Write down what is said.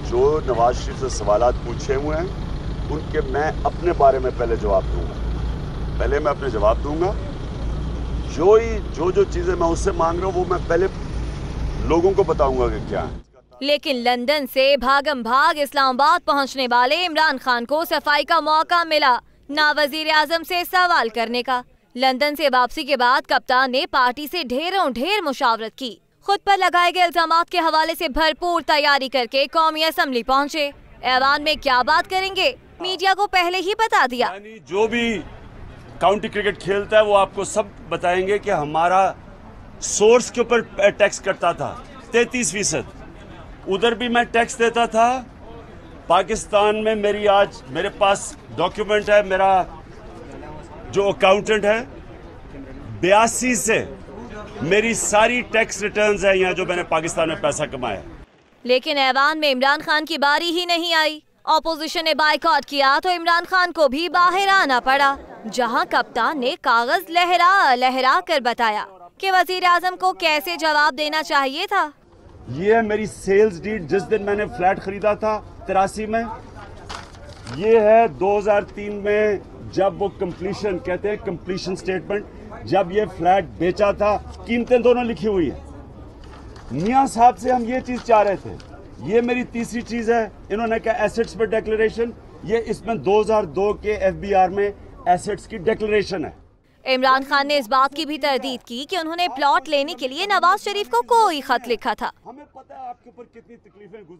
जो नवाज शरीफ से सवालात पूछे हुए हैं उनके मैं अपने बारे में पहले जवाब दूंगा। पहले मैं अपने जवाब दूंगा। जो चीजें मैं उससे मांग रहा हूं वो मैं पहले लोगों को बताऊंगा कि क्या है। लेकिन लंदन से भागम भाग इस्लामाबाद पहुंचने वाले इमरान खान को सफाई का मौका मिला, ना वजीर आजम से सवाल करने का। लंदन से वापसी के बाद कप्तान ने पार्टी से ढेर मुशावरत की। खुद पर लगाए गए इल्जामात के हवाले से भरपूर तैयारी करके कौमी असम्बली पहुंचे। ऐवान में क्या बात करेंगे, मीडिया को पहले ही बता दिया। जो भी काउंटी क्रिकेट खेलता है वो आपको सब बताएंगे कि हमारा सोर्स के ऊपर टैक्स कटता था 33%। उधर भी मैं टैक्स देता था। पाकिस्तान में मेरे पास डॉक्यूमेंट है, मेरा जो अकाउंटेंट है 82 से मेरी सारी टैक्स रिटर्न्स है यहाँ जो मैंने पाकिस्तान में पैसा कमाया। लेकिन ऐवान में इमरान खान की बारी ही नहीं आई। ऑपोजिशन ने बायकॉट किया तो इमरान खान को भी बाहर आना पड़ा, जहां कप्तान ने कागज लहरा कर बताया कि वजीर आजम को कैसे जवाब देना चाहिए था। ये है मेरी सेल्स डीड जिस दिन मैंने फ्लैट खरीदा था 83 में। ये है 2003 में जब वो कंप्लीशन कहते हैं, कंप्लीशन स्टेटमेंट, जब ये फ्लैट बेचा था। कीमतें दोनों लिखी हुई है। मियां साहब से हम ये चीज चाह रहे थे। ये मेरी तीसरी चीज है। इन्होंने कहा एसेट्स पर डिक्लेरेशन, ये इसमें 2002 के एफबीआर में एसेट्स की डिक्लेरेशन है। इमरान खान ने इस बात की भी तरदीद की कि उन्होंने प्लॉट लेने के लिए नवाज शरीफ को कोई खत लिखा था। हमें पता है आपके ऊपर कितनी तकलीफें